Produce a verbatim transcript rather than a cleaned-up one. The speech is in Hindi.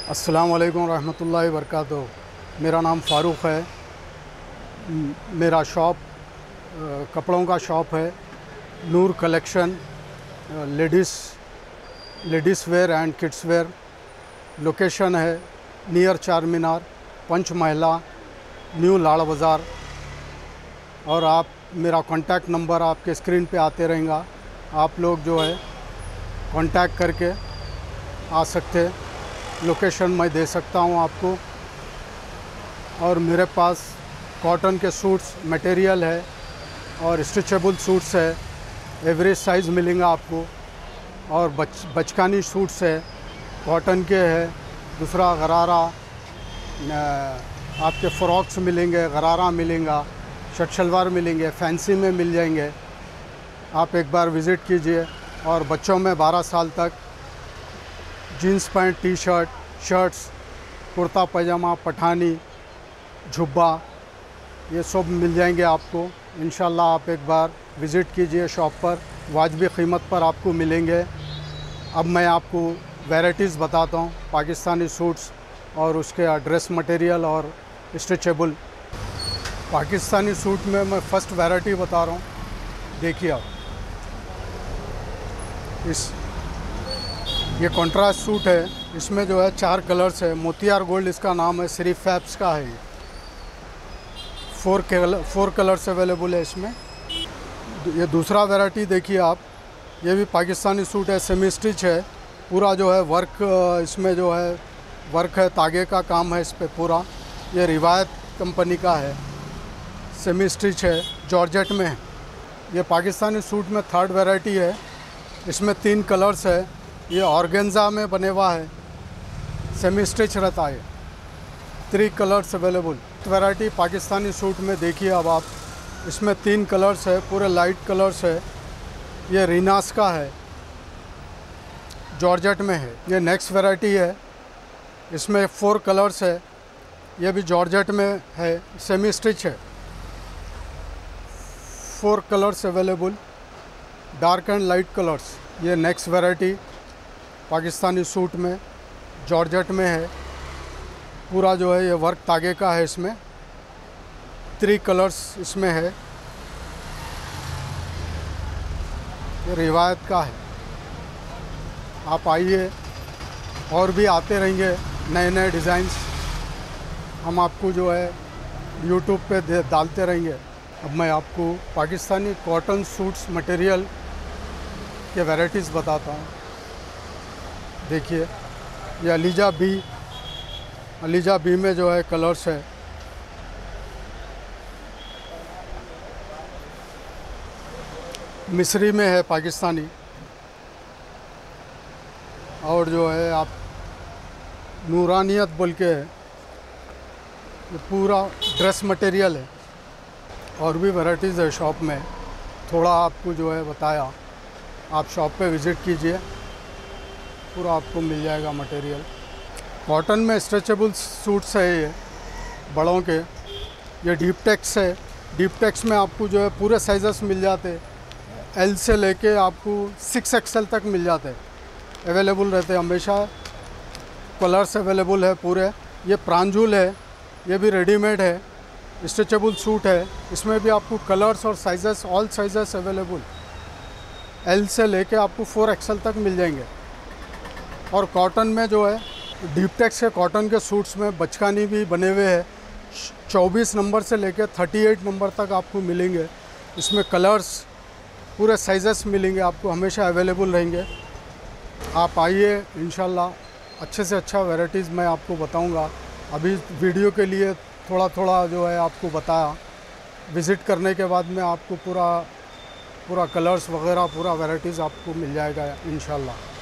अस्सलाम वालेकुम रहमतुल्लाहि वबरकातुहू। मेरा नाम फ़ारूक है। मेरा शॉप कपड़ों का शॉप है, Noor collection, ladies ladies wear and kids wear. Location है नियर चार मीनार, पंच महिला, न्यू लाड़ बाज़ार। और आप मेरा कॉन्टैक्ट नंबर आपके स्क्रीन पे आते रहेगा, आप लोग जो है कॉन्टैक्ट करके आ सकते। लोकेशन मैं दे सकता हूँ आपको। और मेरे पास कॉटन के सूट्स मटेरियल है और स्ट्रेचेबल सूट्स है, एवरेज साइज़ मिलेगा आपको। और बच बचकानी सूट्स है, कॉटन के है। दूसरा गरारा, आपके फ्रॉक्स मिलेंगे, गरारा मिलेगा, शर्ट शलवार मिलेंगे, फैंसी में मिल जाएंगे। आप एक बार विज़िट कीजिए। और बच्चों में बारह साल तक jeans pant, T shirt, shirts, kurta pyjama, Pathani, झुब्बा, ये सब मिल जाएंगे आपको। इंशाल्लाह आप एक बार विज़िट कीजिए शॉप पर, वाजिबी कीमत पर आपको मिलेंगे। अब मैं आपको वैराइटीज़ बताता हूँ पाकिस्तानी सूट्स और उसके ड्रेस मटेरियल और स्ट्रेचेबल। पाकिस्तानी सूट में मैं फ़र्स्ट वैराइटी बता रहा हूँ। देखिए आप, इस ये कॉन्ट्रास्ट सूट है। इसमें जो है चार कलर्स है। मोतियार गोल्ड इसका नाम है, सिर्फ फैब्स का है। ये four colour four colours available है इसमें। ये दूसरा वैरायटी देखिए आप, ये भी पाकिस्तानी सूट है, सेमी स्टिच है। पूरा जो है वर्क, इसमें जो है वर्क है, तागे का काम है इस पर पूरा। ये रिवायत कंपनी का है, सेमी स्टिच है, जॉर्जेट में है। ये पाकिस्तानी सूट में थर्ड वैरायटी है। इसमें तीन कलर्स है। ये ऑर्गेन्जा में बने हुआ है, सेमी स्टिच रहता है। Three colours available. Variety Pakistani suit में देखिए अब आप, इसमें तीन कलर्स है, पूरे लाइट कलर्स है। ये रीनास का है, जॉर्जेट में है। ये नेक्स्ट वैरायटी है, इसमें फोर कलर्स है। ये भी जॉर्जेट में है, सेमी स्टिच है। Four colours available, dark and light colours. ये नेक्स्ट वैरायटी पाकिस्तानी सूट में, जॉर्जेट में है। पूरा जो है ये वर्क तागे का है। इसमें थ्री कलर्स इसमें है। ये रिवायत का है। आप आइए, और भी आते रहेंगे नए नए डिज़ाइंस। हम आपको जो है यूट्यूब पे डालते रहेंगे। अब मैं आपको पाकिस्तानी कॉटन सूट्स मटेरियल के वैराइटीज़ बताता हूँ। देखिए, ये अलीजा बी, अलीजा बी में जो है कलर्स है। मिस्री में है पाकिस्तानी। और जो है आप नूरानियत बोल के है, ये पूरा ड्रेस मटेरियल है। और भी वैराइटीज़ है शॉप में, थोड़ा आपको जो है बताया। आप शॉप पे विज़िट कीजिए, पूरा आपको मिल जाएगा मटेरियल। कॉटन में स्ट्रेचेबल सूट्स है ये बड़ों के। ये डीप टेक्स है। डीप टेक्स में आपको जो है पूरे साइज़ेस मिल जाते हैं, एल से लेके आपको सिक्स एक्सएल तक मिल जाते हैं। अवेलेबल रहते हैं हमेशा। कलर्स अवेलेबल है पूरे। ये प्रांजुल है, ये भी रेडीमेड है, स्ट्रेचेबल सूट है। इसमें भी आपको कलर्स और sizes, all sizes available. L से लेके आपको फोर एक्सएल तक मिल जाएंगे। और कॉटन में जो है डीप टेक्स के कॉटन के सूट्स में बचकानी भी बने हुए हैं। चौबीस नंबर से लेकर अड़तीस नंबर तक आपको मिलेंगे। इसमें कलर्स, पूरे साइज़ेस मिलेंगे आपको, हमेशा अवेलेबल रहेंगे। आप आइए, इंशाल्लाह अच्छे से अच्छा वैराइटीज़ मैं आपको बताऊंगा। अभी वीडियो के लिए थोड़ा थोड़ा जो है आपको बताया। विज़िट करने के बाद में आपको पूरा पूरा कलर्स वगैरह पूरा वैराइटीज़ आपको मिल जाएगा इंशाल्लाह।